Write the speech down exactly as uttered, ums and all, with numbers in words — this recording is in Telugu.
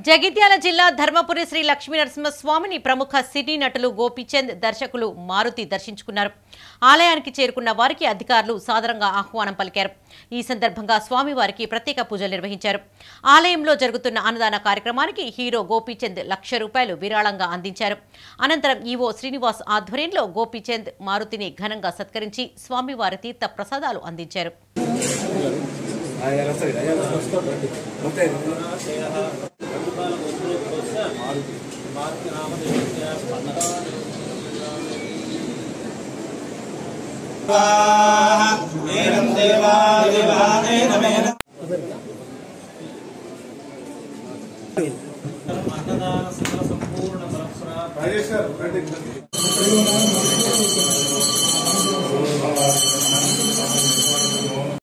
జగిత్యాల జిల్లా ధర్మపురి శ్రీ లక్ష్మీ నరసింహస్వామిని ప్రముఖ సినీ నటులు గోపీచంద్, దర్శకులు మారుతి దర్శించుకున్నారు. ఆలయానికి చేరుకున్న వారికి అధికారులు సాదరంగా ఆహ్వానం పలికారు. ఈ సందర్భంగా స్వామివారికి ప్రత్యేక పూజలు నిర్వహించారు. ఆలయంలో జరుగుతున్న అన్నదాన కార్యక్రమానికి హీరో గోపీచంద్ లక్ష రూపాయలు విరాళంగా అందించారు. అనంతరం ఈవో శ్రీనివాస్ ఆధ్వర్యంలో గోపీచంద్, మారుతిని ఘనంగా సత్కరించి స్వామివారి తీర్థ ప్రసాదాలు అందించారు. देवा देवा